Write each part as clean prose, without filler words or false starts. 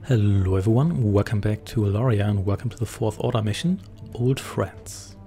Hello everyone, welcome back to Eloria and welcome to the Fourth Order mission, Old Friends.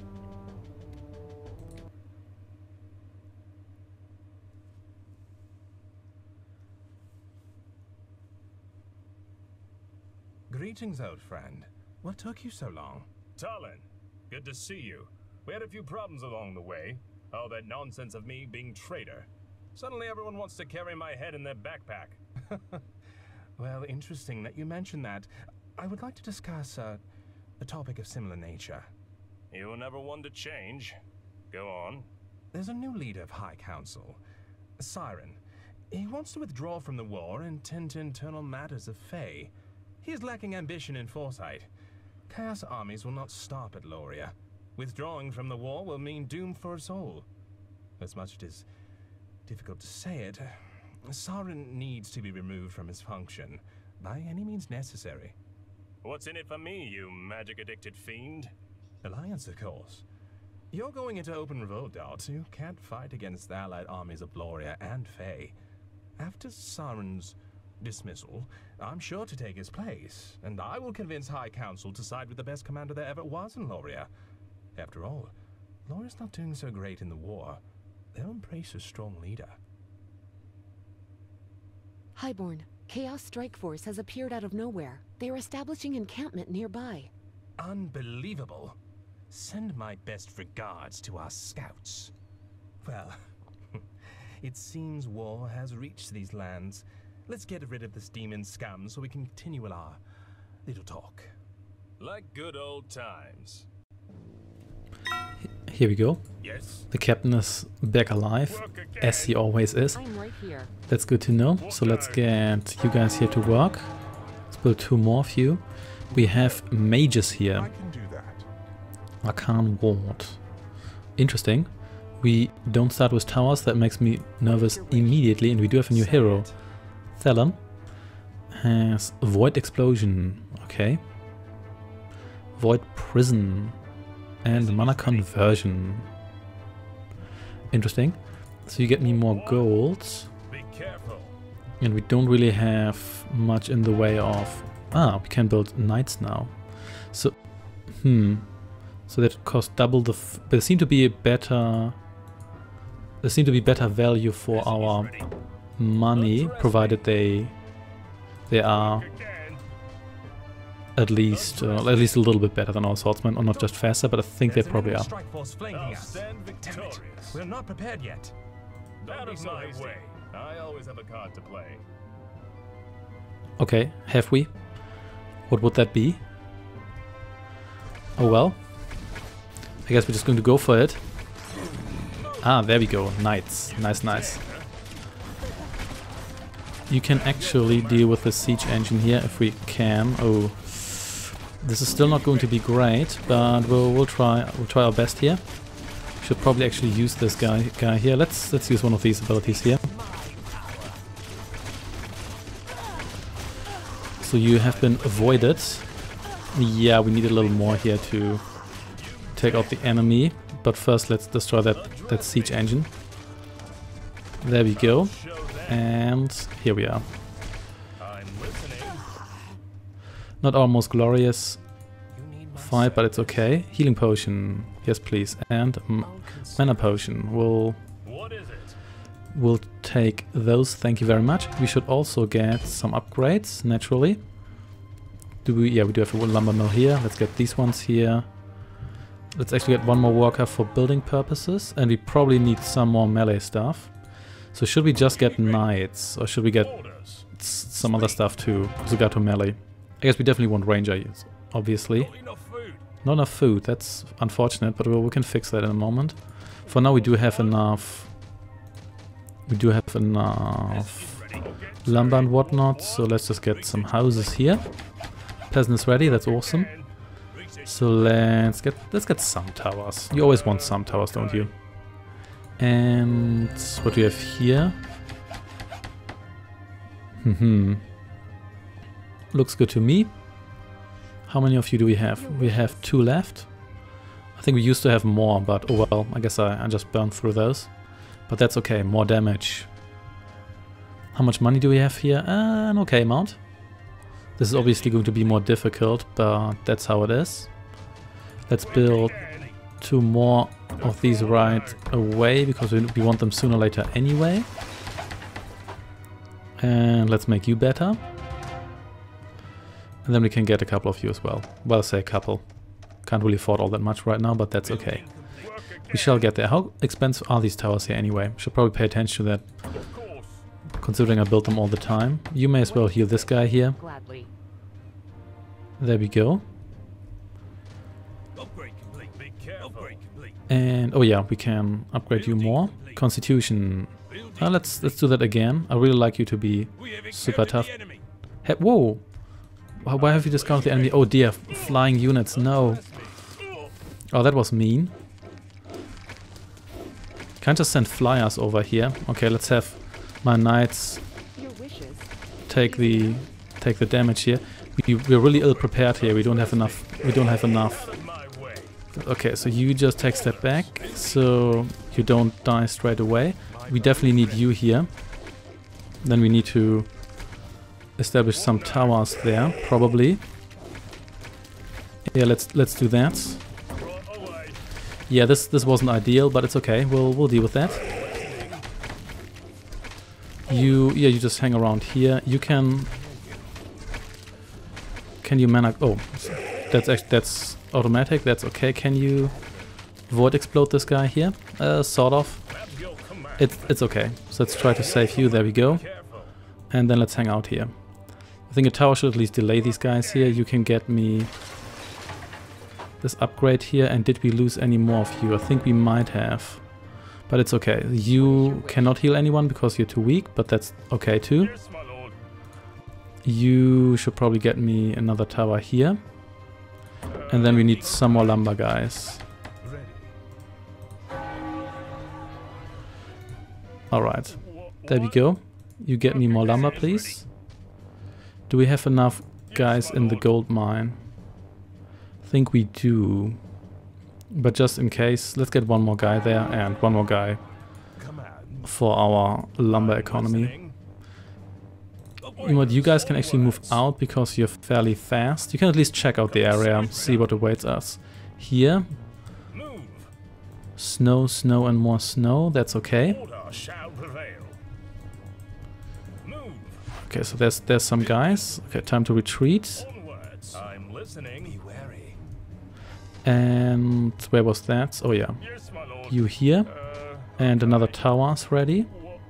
Greetings, old friend. What took you so long? Talon, good to see you. We had a few problems along the way. All that nonsense of me being traitor. Suddenly everyone wants to carry my head in their backpack. Well, interesting that you mentioned that. I would like to discuss a topic of similar nature. You were never one to change. Go on. There's a new leader of High Council, Siren. He wants to withdraw from the war and tend to internal matters of Fae. He is lacking ambition and foresight. Chaos armies will not stop at Loria. Withdrawing from the war will mean doom for us all. As much as it is difficult to say it, Siren needs to be removed from his function, by any means necessary. What's in it for me, you magic-addicted fiend? Alliance, of course. You're going into open revolt, Dot. You can't fight against the allied armies of Loria and Fae. After Siren's dismissal, I'm sure to take his place, and I will convince High Council to side with the best commander there ever was in Loria. After all, Loria's not doing so great in the war. They'll embrace a strong leader. Highborn, Chaos Strike Force has appeared out of nowhere. They are establishing encampment nearby. Unbelievable. Send my best regards to our scouts. Well, it seems war has reached these lands. Let's get rid of this demon scum so we can continue our little talk. Like good old times. Here we go. Yes. The captain is back alive, as he always is. I'm right here. That's good to know. So let's get you guys here to work. Let's build 2 more of you. We have mages here. I can do that. Arcane Ward. Interesting. We don't start with towers, that makes me nervous immediately, and we do have a new hero. Thalon has Void Explosion. Okay. Void Prison. And Mana Conversion. Interesting. So you get me more gold. Be careful. And we don't really have much in the way of... we can build knights now. So, so that costs double the... But there seem to be a better... There seem to be better value for our money, provided they are at least a little bit better than our swordsmen, or not just faster, but I think they probably are. Strike force flanking I'll us. stand Damn it. victorious. We're not prepared yet. Out of my way. I always have a card to play. Okay, have we? What would that be? Oh well. I guess we're just going to go for it. There we go. Knights. Nice. You can actually deal with the siege engine here if we can. Oh, this is still not going to be great, but we'll try our best here. Should probably actually use this guy here. Let's use one of these abilities here. So you have been avoided. Yeah, we need a little more here to take out the enemy. But first let's destroy that siege engine. There we go. And here we are. I'm listening. Not our most glorious fight, but it's okay. Healing potion, yes please. And mana potion. What is it? We'll take those, thank you very much. We should also get some upgrades, naturally. Yeah, we do have a lumber mill here. Let's get these ones here. Let's actually get one more worker for building purposes. And we probably need some more melee stuff. So should we just get knights, or should we get some other stuff too? Because we got to melee. I guess we definitely want ranger, obviously. Not enough food, that's unfortunate, but we can fix that in a moment. For now we do have enough... We do have enough lumber and whatnot, so let's just get some houses here. Peasant is ready, that's awesome. So let's get some towers. You always want some towers, don't you? And what do we have here? Looks good to me. How many of you do we have? We have 2 left. I think we used to have more, but oh well, I guess I just burned through those. But that's okay, more damage. How much money do we have here? An okay amount. This is obviously going to be more difficult, but that's how it is. Let's build 2 more of these right away, because we want them sooner or later anyway. And let's make you better. And then we can get a couple of you as well. Well, say a couple. Can't really afford all that much right now, but that's okay. We shall get there. How expensive are these towers here anyway? Should probably pay attention to that, considering I built them all the time. You may as well heal this guy here. Gladly. There we go. And oh yeah, we can upgrade you more. Constitution. Let's do that again. I really like you to be super tough. Hey, whoa! Why have you discounted the enemy? Oh dear, flying units, no. Oh, that was mean. Can't just send flyers over here. Okay, let's have my knights take the damage here. We're really ill prepared here. We don't have enough. Okay, so you just take a step back, so you don't die straight away. We definitely need you here. Then we need to establish some towers there, probably. Yeah, let's do that. Yeah, this wasn't ideal, but it's okay. We'll deal with that. You just hang around here. You can you mana? Oh, that's automatic. That's okay. Can you void explode this guy here? Sort of. It's okay. So let's try to save you. There we go. And then let's hang out here. I think a tower should at least delay these guys here. You can get me this upgrade here. And did we lose any more of you? I think we might have. But it's okay. You cannot heal anyone because you're too weak, but that's okay too. You should probably get me another tower here. And then we need some more lumber guys. Alright. There we go. You get me more lumber, please. Do we have enough guys in the gold mine? I think we do. But just in case, let's get one more guy there and one more guy for our lumber economy. You know what, you guys can actually move out because you're fairly fast. You can at least check out the area, see what awaits us. Here. Snow, snow and more snow, that's okay. Okay, so there's some guys. Okay, time to retreat. And where was that? Oh yeah. You here. And another tower's ready.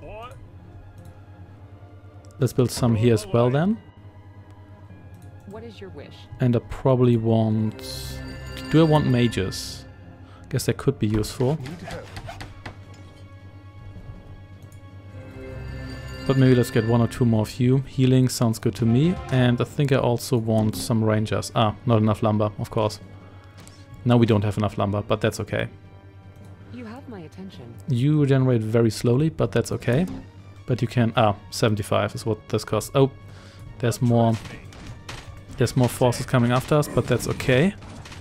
Let's build some here as well then. What is your wish? And I probably want... Do I want mages? Guess that could be useful. But maybe let's get 1 or 2 more of you. Healing sounds good to me. And I think I also want some rangers. Ah, not enough lumber, of course. Now we don't have enough lumber, but that's okay. You have my attention. You regenerate very slowly, but that's okay. But you can... Ah, 75 is what this costs. Oh, there's more forces coming after us, but that's okay.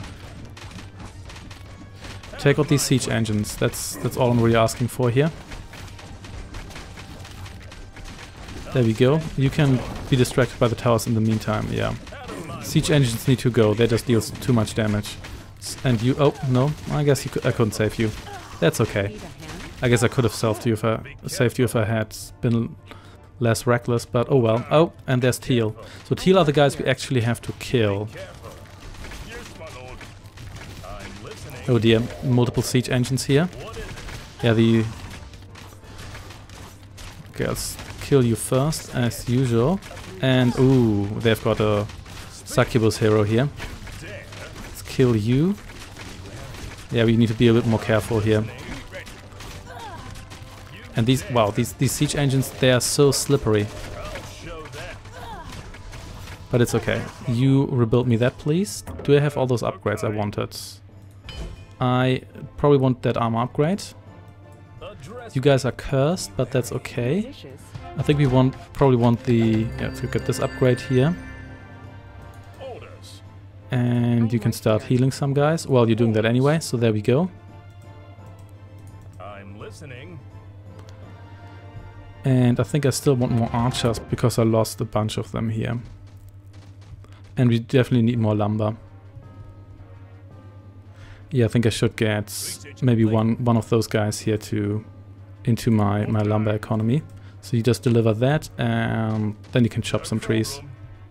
Take out these siege engines. That's all I'm really asking for here. There we go. You can be distracted by the towers in the meantime, yeah. Siege engines need to go. They just deal too much damage. And you... Oh, no. I guess I couldn't save you. That's okay. I guess I could have saved you if I had been less reckless, but oh well. Oh, and there's Teal. So Teal are the guys we actually have to kill. Oh dear, multiple siege engines here. Yeah, Okay, let's kill you first, as usual. And, ooh, they've got a succubus hero here. Let's kill you. Yeah, we need to be a bit more careful here. And these siege engines, they are so slippery. But it's okay. You rebuild me that, please. Do I have all those upgrades I wanted? I probably want that armor upgrade. You guys are cursed, but that's okay. I think we probably want the... Yeah, to get this upgrade here. And you can start healing some guys. Well, you're doing that anyway, so there we go. I'm listening. And I think I still want more archers because I lost a bunch of them here. And we definitely need more lumber. Yeah, I think I should get maybe one of those guys here into my lumber economy. So you just deliver that, and then you can chop some trees.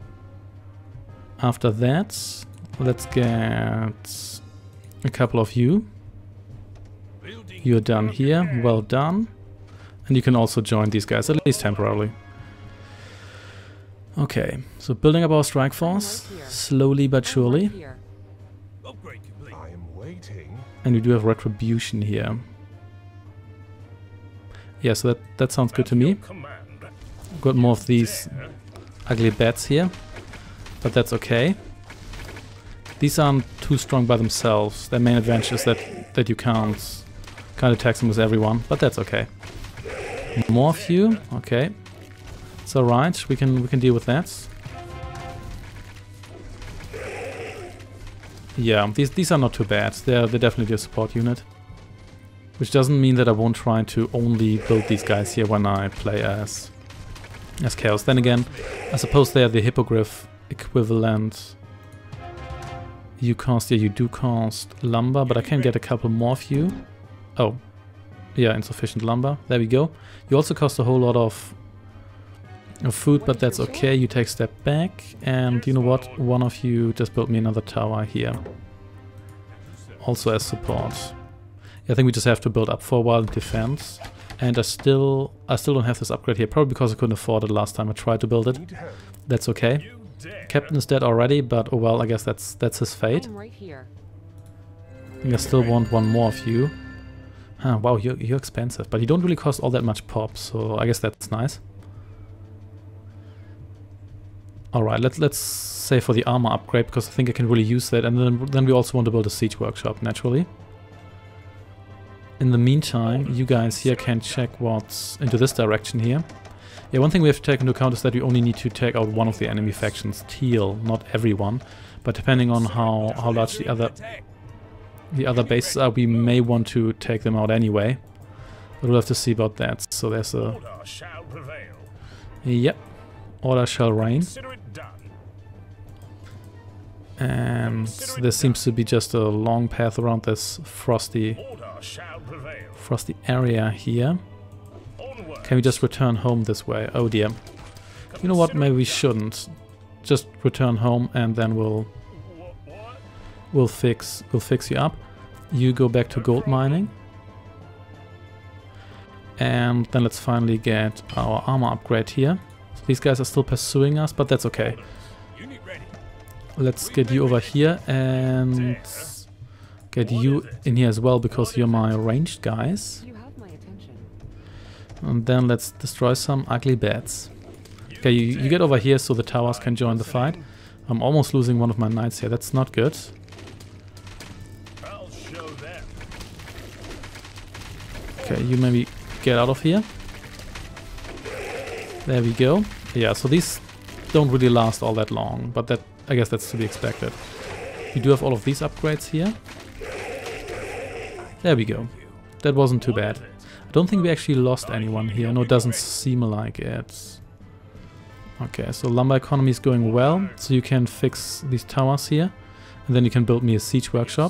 After that, let's get a couple of you. You're done here, well done. And you can also join these guys, at least temporarily. Okay, so building up our strike force, slowly but surely. I am waiting. And we do have retribution here. Yeah, so that sounds good to me. Got more of these ugly bats here, but that's okay. These aren't too strong by themselves. Their main advantage is that you can't attack them with everyone, but that's okay. More of you, okay. It's alright, we can deal with that. Yeah, these are not too bad. They're definitely a support unit. Which doesn't mean that I won't try to only build these guys here when I play as Chaos. Then again, I suppose they are the Hippogriff equivalent. You do cost lumber, but I can get a couple more of you. Oh, yeah, insufficient lumber. There we go. You also cost a whole lot of food, but that's okay. You take a step back, and you know what? One of you just built me another tower here. Also as support. I think we just have to build up for a while in defense. And I still don't have this upgrade here, probably because I couldn't afford it last time I tried to build it. That's okay. Captain is dead already, but oh well, I guess that's his fate. Right here. I think I still want one more of you. Huh, wow, you're expensive, but you don't really cost all that much pop, so I guess that's nice. Alright, let's save for the armor upgrade, because I think I can really use that, and then we also want to build a siege workshop, naturally. In the meantime, you guys here can check what's into this direction here. Yeah, one thing we have to take into account is that we only need to take out one of the enemy factions, Teal, not everyone. But depending on how large the other bases are, we may want to take them out anyway. But we'll have to see about that. So there's a... Order shall prevail. Yep, order shall reign. Consider it done. And there seems to be just a long path around this frosty area here. Can we just return home this way? Oh dear. You know what? Maybe we shouldn't. Just return home and then we'll fix you up. You go back to gold mining. And then let's finally get our armor upgrade here. So these guys are still pursuing us, but that's okay. Let's get you over here and get you in here as well, because you're my ranged guys. You have my attention. And then let's destroy some ugly bats. Okay, you get over here so the towers can join the fight. I'm almost losing one of my knights here. That's not good. I'll show them. Okay, you maybe get out of here. There we go. Yeah, so these don't really last all that long, but that, I guess that's to be expected. You do have all of these upgrades here. There we go. That wasn't too bad. I don't think we actually lost anyone here. No, it doesn't seem like it. Okay, so lumber economy is going well. So you can fix these towers here. And then you can build me a siege workshop.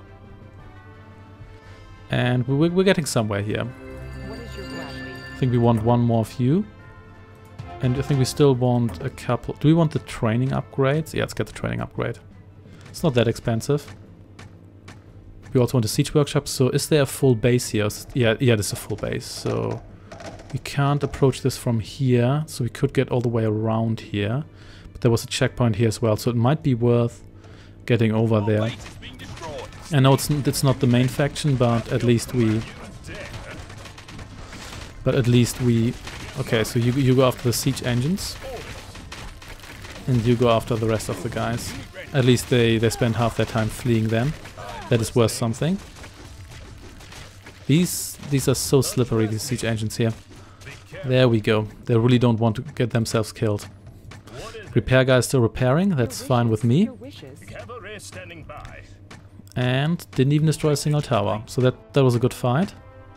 And we're getting somewhere here. What is your gladly? I think we want one more of you. And I think we still want a couple... Do we want the training upgrades? Yeah, let's get the training upgrade. It's not that expensive. We also want a siege workshop. So is there a full base here? Yeah, there's a full base. So we can't approach this from here. So we could get all the way around here. But there was a checkpoint here as well. So it might be worth getting over there. I know it's not the main faction, but at least we... Okay, so you go after the siege engines. And you go after the rest of the guys. At least they spend half their time fleeing then. That is worth something. These are so slippery, these siege engines here. There we go. They really don't want to get themselves killed. Repair guy is still repairing. That's fine with me. And didn't even destroy a single tower. So that was a good fight.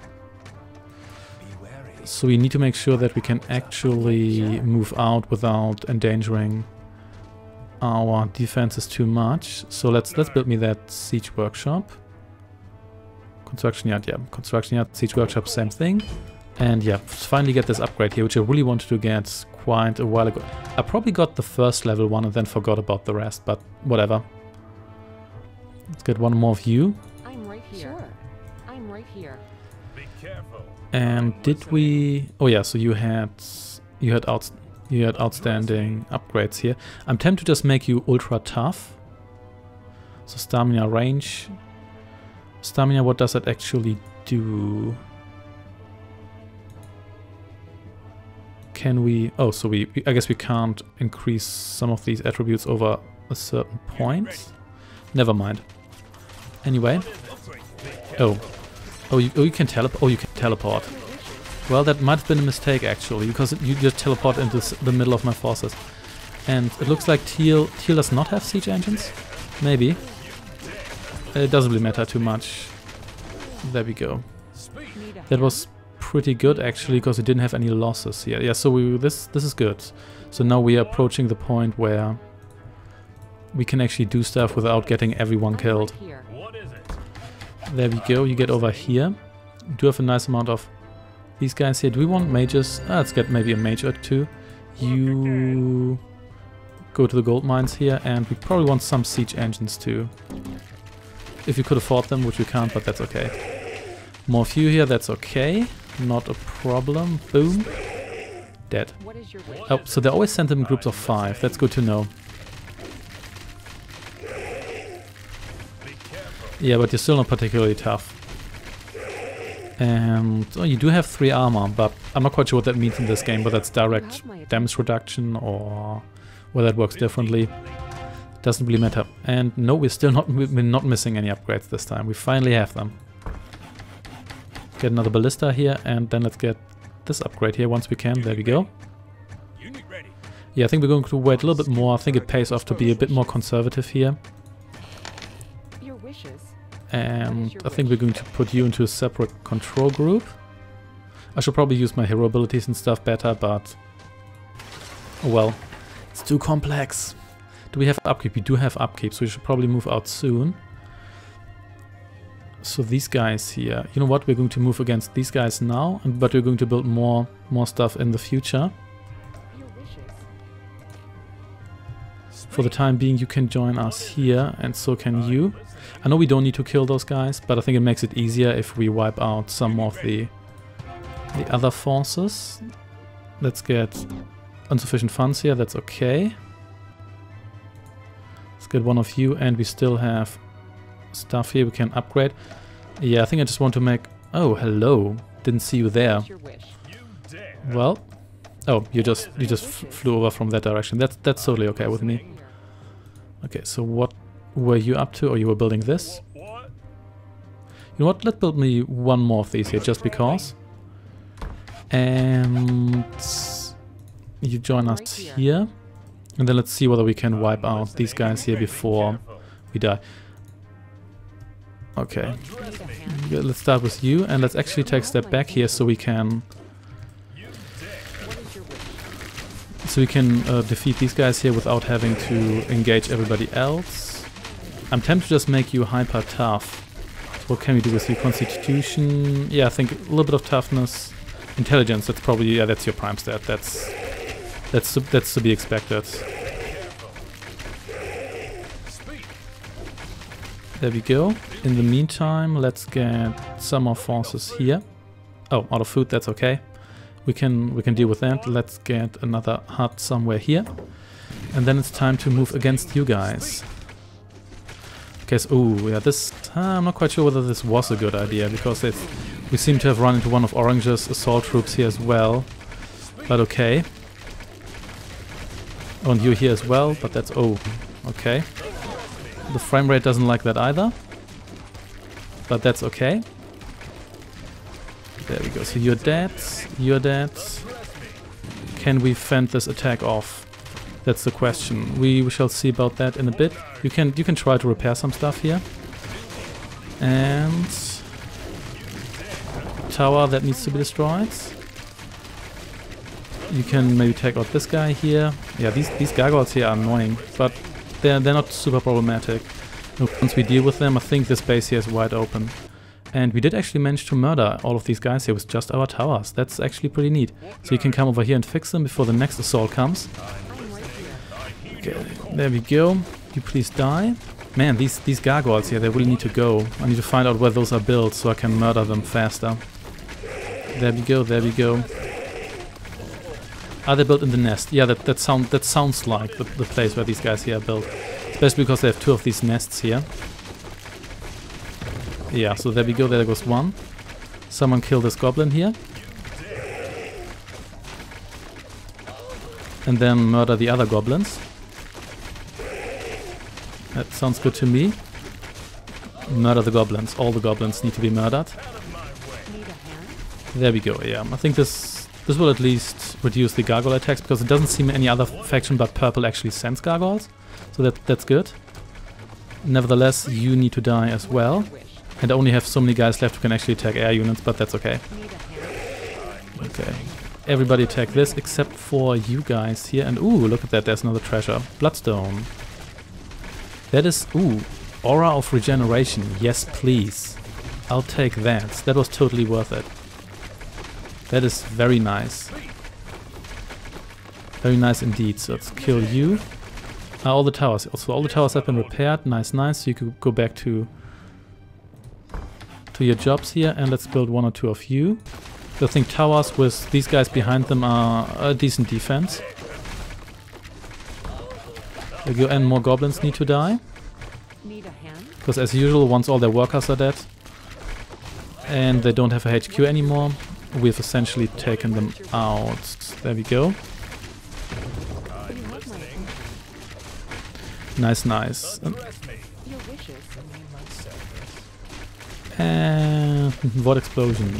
So we need to make sure that we can actually move out without endangering our defenses too much. So let's build me that siege workshop. Construction yard, yeah. Construction yard, siege workshop, same thing. And yeah, finally get this upgrade here, which I really wanted to get quite a while ago. I probably got the first level one and then forgot about the rest, but whatever. Let's get one more of you. I'm right here. Sure. I'm right here. Be careful. And did we... Oh yeah, so you had outstanding upgrades here. I'm tempted to just make you ultra tough. So stamina range. Stamina, what does that actually do? Can we... Oh, so I guess we can't increase some of these attributes over a certain point. Never mind. Anyway. Oh, you can teleport. Oh, you can teleport. Well, that might have been a mistake actually, because you just teleport into the middle of my forces. And it looks like Teal does not have siege engines. Maybe. It doesn't really matter too much. There we go. That was pretty good actually, because it didn't have any losses here. Yeah, so this is good. So now we are approaching the point where we can actually do stuff without getting everyone killed. There we go, you get over here. We do have a nice amount of these guys here. Do we want mages? Let's get maybe a mage or two. You go to the gold mines here, and we probably want some siege engines too. If you could afford them, which we can't, but that's okay. More of you here, that's okay. Not a problem. Boom. Dead. Oh, so they always send them in groups of 5. That's good to know. Yeah, but you're still not particularly tough. And oh, you do have 3 armor, but I'm not quite sure what that means in this game, but that's direct damage reduction or whether that works differently. Doesn't really matter. And no, we're not missing any upgrades this time. We finally have them. Get another ballista here, and then let's get this upgrade here once we can. There we go. Yeah, I think we're going to wait a little bit more. I think it pays off to be a bit more conservative here. And I think we're going to put you into a separate control group. I should probably use my hero abilities and stuff better, but oh well, it's too complex. Do we have upkeep? We do have upkeep, so we should probably move out soon. So these guys here, you know what? We're going to move against these guys now, but we're going to build more stuff in the future. For the time being, you can join us here, and so can you. I know we don't need to kill those guys, but I think it makes it easier if we wipe out some of the other forces. Let's get insufficient funds here, that's okay. Let's get one of you, and we still have stuff here we can upgrade. Yeah, I think I just want to make... Oh, hello. Didn't see you there. Well... Oh, you just flew over from that direction. That's totally okay with me. Okay, so what were you up to? Or you were building this? You know what? Let's build me one more of these here, just because. And you join us here. And then let's see whether we can wipe out these guys here before we die. Okay. Let's start with you, and let's actually take a step back here so we can... defeat these guys here without having to engage everybody else. I'm tempted to just make you hyper tough. What can we do with you? Constitution? Yeah, I think a little bit of toughness. Intelligence, that's probably... Yeah, that's your prime stat. That's to be expected. There we go. In the meantime, let's get some more forces here. Oh, out of food, that's okay. We can deal with that. Let's get another hut somewhere here. And then it's time to move against you guys. Okay, so, ooh, yeah, this... I'm not quite sure whether this was a good idea, because we seem to have run into one of Orange's assault troops here as well. But okay. Oh, and you here as well, but that's... Oh, okay. The frame rate doesn't like that either. But that's okay. There we go. So you're dead. You're dead. Can we fend this attack off? That's the question. We shall see about that in a bit. You can try to repair some stuff here. And tower that needs to be destroyed. You can maybe take out this guy here. Yeah, these gargoyles here are annoying, but they're not super problematic. And once we deal with them, I think this base here is wide open. And we did actually manage to murder all of these guys here with just our towers. That's actually pretty neat. So you can come over here and fix them before the next assault comes. Okay, there we go. You please die. Man, these gargoyles here, they really need to go. I need to find out where those are built so I can murder them faster. There we go, there we go. Are they built in the nest? Yeah, that sounds like the place where these guys here are built. Especially because they have 2 of these nests here. Yeah, so there we go, there goes one. Someone kill this goblin here. And then murder the other goblins. That sounds good to me. Murder the goblins. All the goblins need to be murdered. There we go, yeah. I think this will at least reduce the gargoyle attacks, because it doesn't seem any other faction but purple actually sends gargoyles. So that's good. Nevertheless, you need to die as well. And I only have so many guys left who can actually attack air units, but that's okay. Okay. Everybody attack this except for you guys here. And ooh, look at that, there's another treasure. Bloodstone. That is, ooh, Aura of Regeneration. Yes, please. I'll take that. That was totally worth it. That is very nice. Very nice indeed. So let's kill you. All the towers. Also, all the towers have been repaired. Nice, nice. So you could go back to your jobs here, and let's build 1 or 2 of you. So I think towers with these guys behind them are a decent defense. There you go, and more goblins need to die. Because as usual, once all their workers are dead and they don't have a HQ anymore, we've essentially taken them out. There we go. Nice, nice. And what explosion?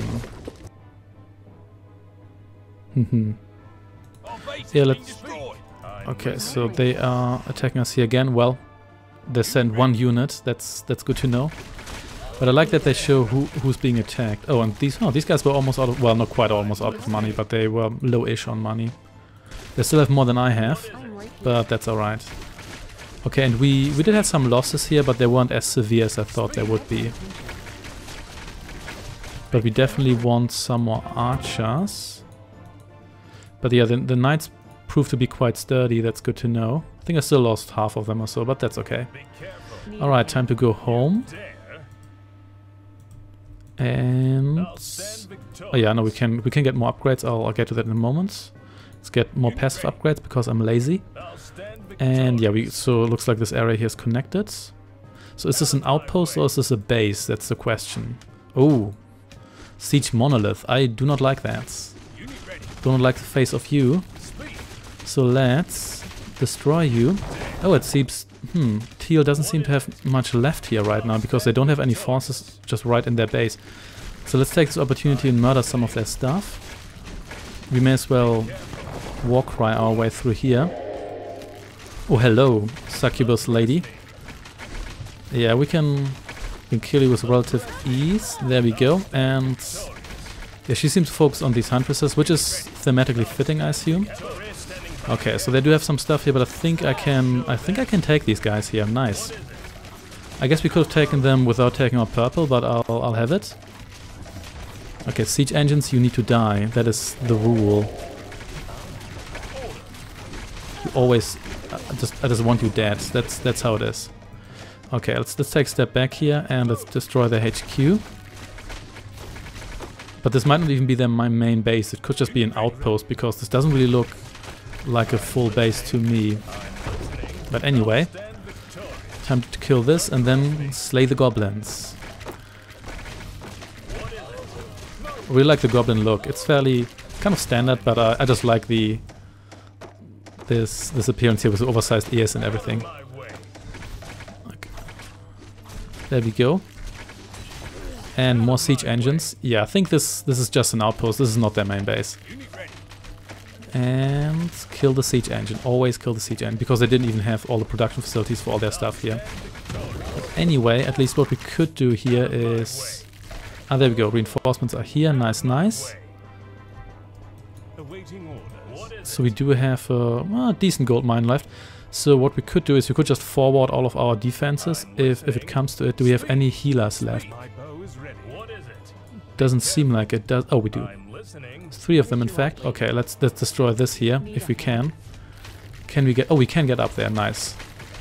Yeah, let's. Okay, so they are attacking us here again. Well, they sent 1 unit. That's good to know. But I like that they show who's being attacked. Oh, and these guys were almost out of, well, not quite almost out of money, but they were low-ish on money. They still have more than I have, but that's alright. Okay, and we did have some losses here, but they weren't as severe as I thought they would be. But we definitely want some more archers. But yeah, the knights proved to be quite sturdy, that's good to know. I think I still lost half of them or so, but that's okay. Alright, time to go home. And oh yeah, no, we can get more upgrades. I'll get to that in a moment. Let's get more passive upgrades because I'm lazy. And yeah, so it looks like this area here is connected. So is this an outpost or is this a base? That's the question. Oh, Siege Monolith. I do not like that. Do not like the face of you. So let's destroy you. Oh, it seems Teal doesn't seem to have much left here right now because they don't have any forces just right in their base. So let's take this opportunity and murder some of their stuff. We may as well warcry our way through here. Oh, hello, succubus lady. Yeah, we can kill you with relative ease. There we go. And yeah, she seems to focus on these huntresses, which is thematically fitting, I assume. Okay, so they do have some stuff here, but I think I can take these guys here. Nice. I guess we could have taken them without taking our purple, but I'll have it. Okay, siege engines, you need to die. That is the rule. You always, I just want you dead. That's how it is. Okay, let's take a step back here and let's destroy their HQ. But this might not even be my main base. It could just be an outpost because this doesn't really look like a full base to me. But anyway, time to kill this and then slay the goblins. I really like the goblin look. It's fairly kind of standard, but I just like this appearance here with the oversized ears and everything. Okay. There we go. And more siege engines. Yeah, I think this is just an outpost. This is not their main base. And kill the siege engine. Always kill the siege engine, because they didn't even have all the production facilities for all their stuff here. But anyway, at least what we could do here is... Ah, there we go. Reinforcements are here. Nice, nice. So we do have a decent gold mine left. So what we could do is we could just forward all of our defenses if it comes to it. Do we have any healers left? My bow is ready. What is it? Doesn't seem like it does. Oh, we do. I'm listening. 3 of them, in fact. Okay, let's destroy this here if we can. Can we get... Oh, we can get up there. Nice.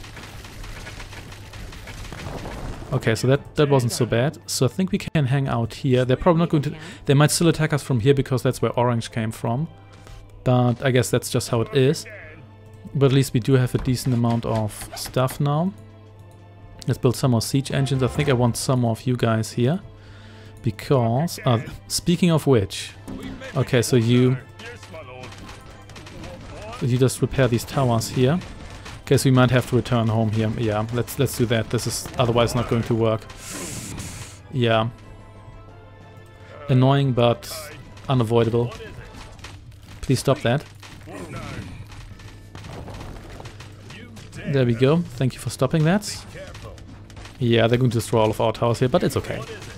Okay, so that wasn't so bad. So I think we can hang out here. They're probably not going to... They might still attack us from here because that's where orange came from. But I guess that's just how it is. But at least we do have a decent amount of stuff now. Let's build some more siege engines. I think I want some more of you guys here. Because... speaking of which... Okay, so you just repair these towers here. Okay, so we might have to return home here. Yeah, let's do that. This is otherwise not going to work. Yeah. Annoying, but unavoidable. Please stop that. There we go. Thank you for stopping that. Yeah, they're going to destroy all of our towers here, but it's okay.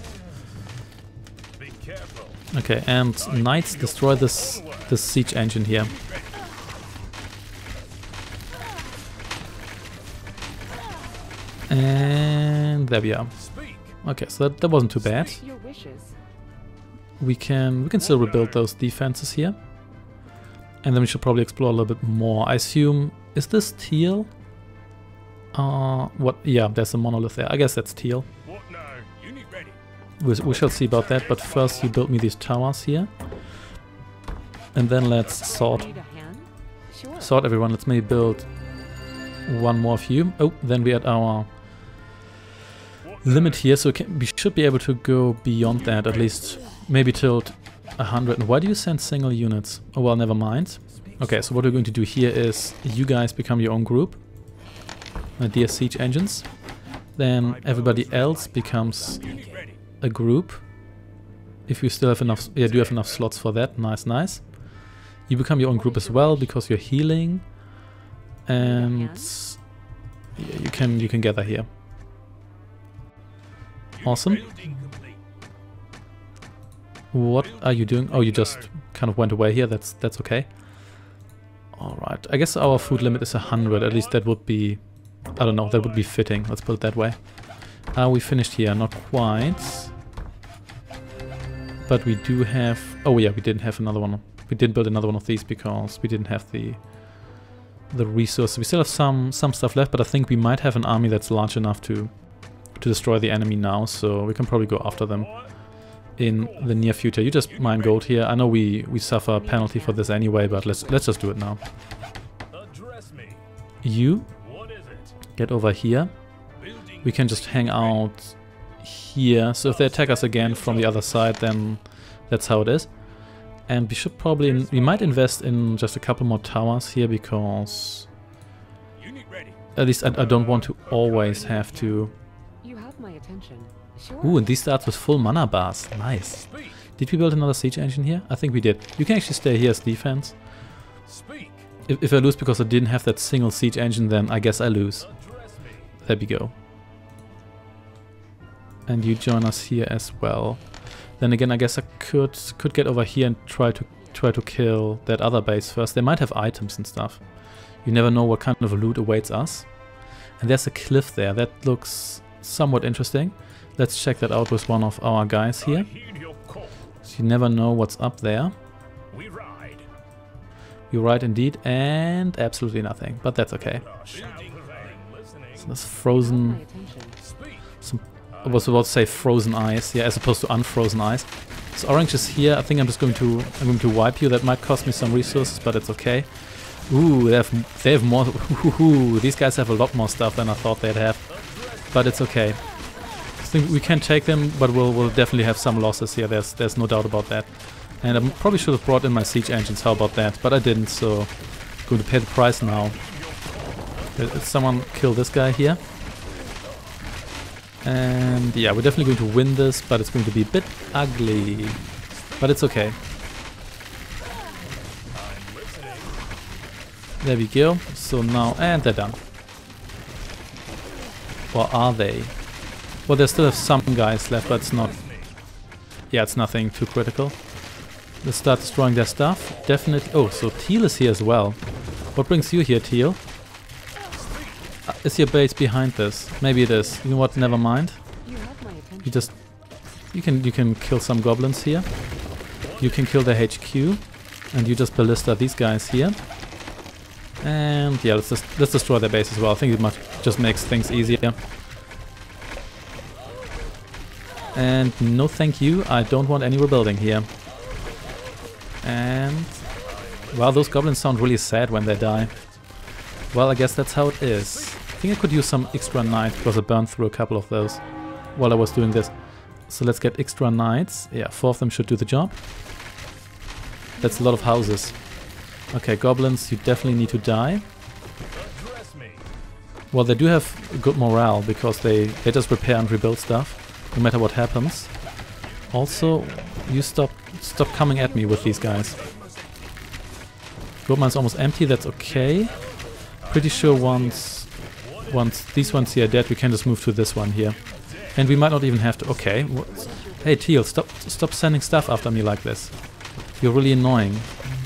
Okay, and knights destroy this siege engine here. And there we are. Okay, so that wasn't too bad. We can still rebuild those defenses here. And then we should probably explore a little bit more. I assume, is this teal? What? Yeah, there's a monolith there. I guess that's teal. We shall see about that, but first you build me these towers here. And then let's sort everyone. Let's maybe build one more of you. Oh, then we're at our limit here, so we should be able to go beyond that, at least maybe till 100. And why do you send single units? Oh well, never mind. Okay, so what we're going to do here is you guys become your own group. Dear siege engines. Then everybody else becomes a group. If you still have enough, yeah, do have enough slots for that. Nice, nice. You become your own group as well because you're healing, and yeah, you can gather here. Awesome. What are you doing? Oh, you just kind of went away here. That's okay. All right. I guess our food limit is 100. At least that would be, I don't know, that would be fitting. Let's put it that way. Are we finished here? Not quite. But we do have... Oh yeah, we didn't have another one. We didn't build another one of these because we didn't have the resources. We still have some stuff left, but I think we might have an army that's large enough to destroy the enemy now, so we can probably go after them in the near future. You just mine gold here. I know we suffer a penalty for this anyway, but let's just do it now. You get over here. We can just hang out here. So if they attack us again from the other side, then that's how it is. And we should probably... We might invest in just a couple more towers here because... At least I don't want to always have to... You have my attention. Sure. Ooh, and these starts with full mana bars. Nice. Did we build another siege engine here? I think we did. You can actually stay here as defense. If I lose because I didn't have that single siege engine, then I guess I lose. There we go. And you join us here as well. Then again, I guess I could get over here and try to kill that other base first. They might have items and stuff. You never know what kind of loot awaits us. And there's a cliff there. That looks somewhat interesting. Let's check that out with one of our guys here. So you never know what's up there. We ride indeed, and absolutely nothing. But that's okay. So this frozen... I was about to say frozen ice, yeah, as opposed to unfrozen ice. So orange is here. I think I'm going to wipe you. That might cost me some resources, but it's okay. Ooh, they have more. Ooh, these guys have a lot more stuff than I thought they'd have, but it's okay. I think we can take them, but we'll definitely have some losses here. There's no doubt about that. And I probably should have brought in my siege engines. How about that? But I didn't, so I'm going to pay the price now. Did someone kill this guy here? And yeah, we're definitely going to win this, but it's going to be a bit ugly. But it's okay. There we go. So now, and they're done. Or are they? Well, they still have some guys left, but it's not... Yeah, it's nothing too critical. Let's start destroying their stuff. Definitely... Oh, so Teal is here as well. What brings you here, Teal? Is your base behind this? Maybe it is. You know what? Never mind. You have my attention. You just... You can kill some goblins here. You can kill the HQ. And you just ballista these guys here. And yeah, let's destroy their base as well. I think it just makes things easier. And no thank you, I don't want any rebuilding here. And... well, those goblins sound really sad when they die. Well, I guess that's how it is. I think I could use some extra knights because I burned through a couple of those while I was doing this. So let's get extra knights. Yeah, 4 of them should do the job. That's a lot of houses. Okay, goblins, you definitely need to die. Well, they do have good morale because they just repair and rebuild stuff. No matter what happens. Also, you stop coming at me with these guys. Gold mine's almost empty, that's okay. Pretty sure once these ones here are dead, we can just move to this one here. And we might not even have to... okay. Hey Teal, stop sending stuff after me like this. You're really annoying.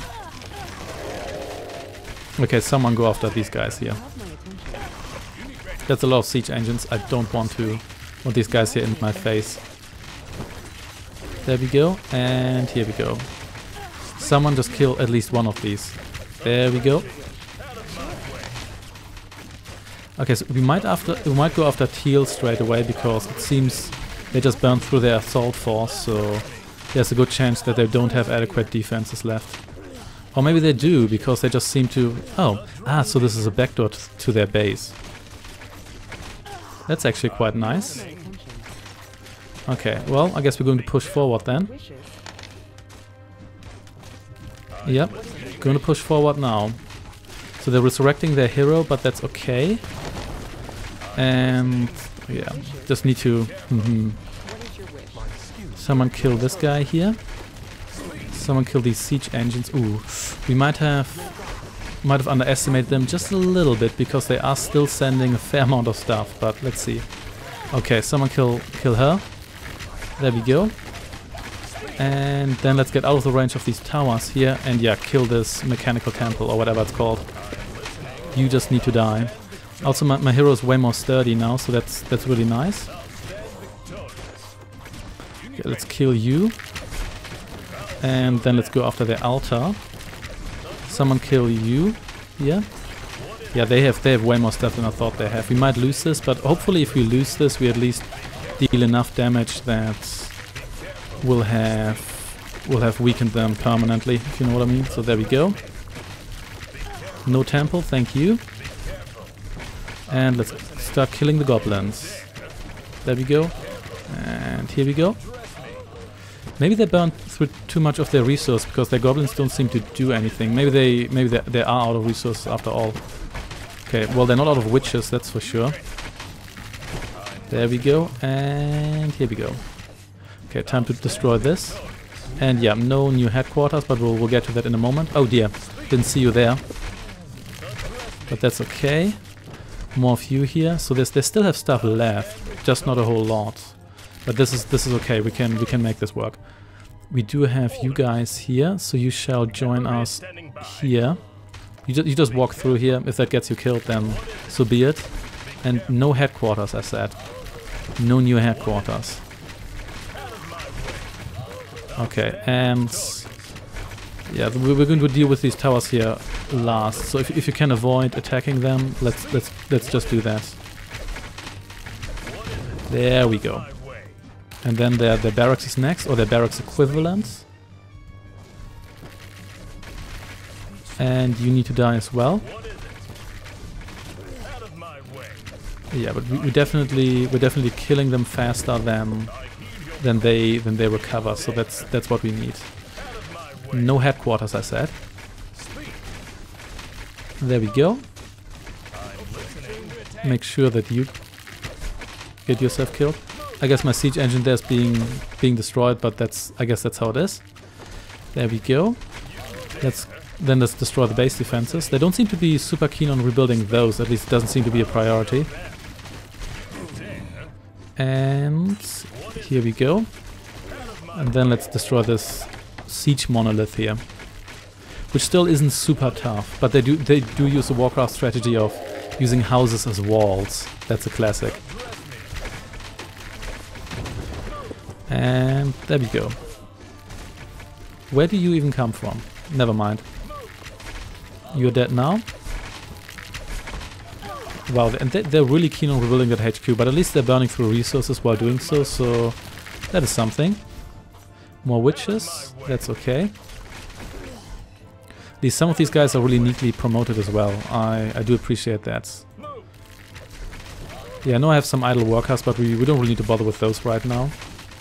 Okay, someone go after these guys here. That's a lot of siege engines. I don't want these guys here in my face. There we go, and here we go. Someone just kill at least one of these. There we go. Okay, so we might go after Teal straight away because it seems they just burned through their assault force, so there's a good chance that they don't have adequate defenses left. Or maybe they do because they just seem to... so this is a backdoor to their base. That's actually quite nice. Okay, well, I guess we're going to push forward then. Yep, going to push forward now. So they're resurrecting their hero, but that's okay. And yeah, just need to... Someone kill this guy here. Someone kill these siege engines. Ooh, we might have underestimated them just a little bit because they are still sending a fair amount of stuff, but let's see. Okay, someone kill her. There we go. And then let's get out of the range of these towers here and yeah, kill this mechanical temple or whatever it's called. You just need to die. Also my hero is way more sturdy now, so that's really nice. Okay, let's kill you. And then let's go after their altar. Someone kill you here. Yeah, they have way more stuff than I thought they have. We might lose this, but hopefully if we lose this, we at least deal enough damage that we'll have weakened them permanently, if you know what I mean. So there we go. No temple, thank you. And let's start killing the goblins. There we go. And here we go. Maybe they burned through too much of their resource because their goblins don't seem to do anything. Maybe they are out of resources after all. Okay, well they're not out of witches, that's for sure. There we go, and here we go. Okay, time to destroy this. And yeah, no new headquarters, but we'll get to that in a moment. Oh dear, didn't see you there. But that's okay. More of you here. So they still have stuff left, just not a whole lot. But this is okay. We can make this work. We do have you guys here, so you shall join us here. You just walk through here. If that gets you killed, then so be it. And no headquarters, I said. No new headquarters. Okay, and yeah, we're going to deal with these towers here last. So if you can avoid attacking them, let's just do that. There we go. And then their barracks is next, or their barracks equivalent. And you need to die as well. Yeah, but we're definitely killing them faster than they recover. So that's what we need. No headquarters, I said. There we go. Make sure that you get yourself killed. I guess my siege engine there is being destroyed, but I guess that's how it is. There we go. Let's destroy the base defenses. They don't seem to be super keen on rebuilding those. At least it doesn't seem to be a priority. And here we go. And then let's destroy this siege monolith here, which still isn't super tough. But they do use a Warcraft strategy of Using houses as walls. That's a classic. And there we go. Where do you even come from? Never mind. You're dead now. Wow, and they're really keen on rebuilding that HQ, but at least they're burning through resources while doing so, so that is something. More witches, that's okay. Some of these guys are really neatly promoted as well. I do appreciate that. Yeah, I know I have some idle workers, but we don't really need to bother with those right now.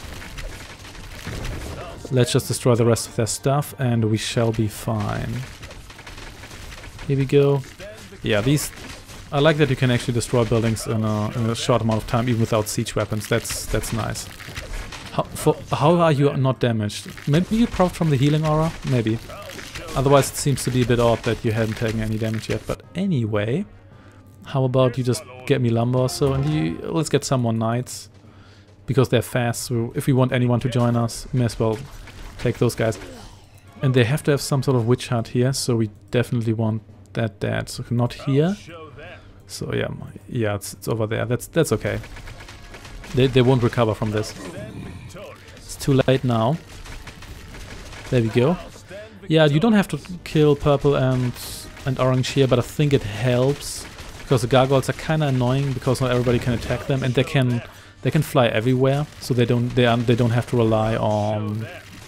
Let's just destroy the rest of their stuff and we shall be fine. Here we go. Yeah, these... I like that you can actually destroy buildings in a short amount of time, even without siege weapons. That's nice. How are you not damaged? Maybe you probed from the healing aura? Maybe. Otherwise it seems to be a bit odd that you haven't taken any damage yet. But anyway, how about you just get me lumber or so, and let's get some more knights. Because they're fast, so if we want anyone to join us, we may as well take those guys. And they have to have some sort of witch hut here, so we definitely want that dead. So not here. So yeah, it's over there. That's okay. They won't recover from this. It's too late now. There we go. Yeah, you don't have to kill purple and orange here, but I think it helps because the gargoyles are kind of annoying because not everybody can attack them, and they can fly everywhere, so they don't have to rely on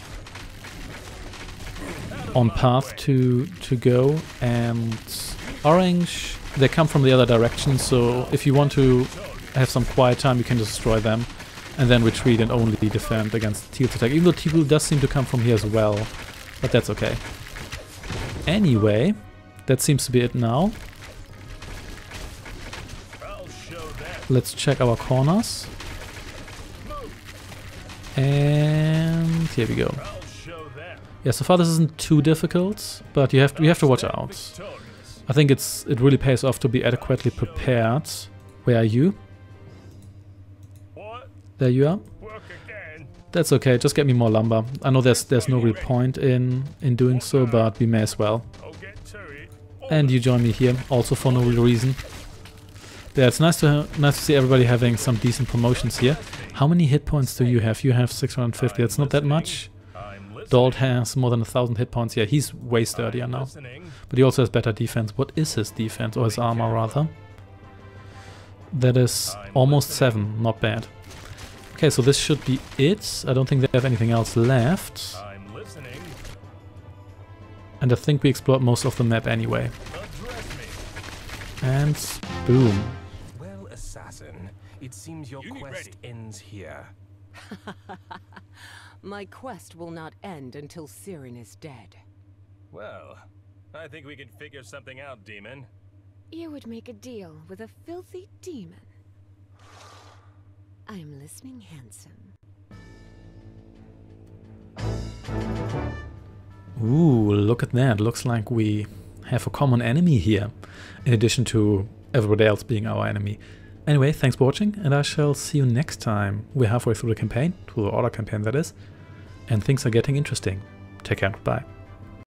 path to go. And orange, they come from the other direction, so if you want to have some quiet time, you can just destroy them and then retreat and only defend against Teal's attack. Even though Teal does seem to come from here as well, but that's okay. Anyway, that seems to be it now. Let's check our corners. And here we go. Yeah, so far this isn't too difficult, but you have to watch out. I think it really pays off to be adequately prepared. Where are you? There you are. That's okay, just get me more lumber. I know there's no real point in doing so, but we may as well. And you join me here, also for no real reason. Yeah, it's nice to see everybody having some decent promotions here. How many hit points do you have? You have 650, that's not that much. Dalt has more than 1,000 hit points. Yeah, he's way sturdier now. But he also has better defense. What is his defense? Or his armor, rather? That is almost 7, not bad. Okay, so this should be it. I don't think they have anything else left. And I think we explored most of the map anyway. And boom. Well, assassin, it seems your quest ends here. My quest will not end until Siren is dead. Well, I think we can figure something out, demon. You would make a deal with a filthy demon. I am listening, handsome. Ooh, look at that. Looks like we have a common enemy here, in addition to everybody else being our enemy. Anyway, thanks for watching, and I shall see you next time. We're halfway through the campaign, through the Order campaign that is, and things are getting interesting. Take care, bye.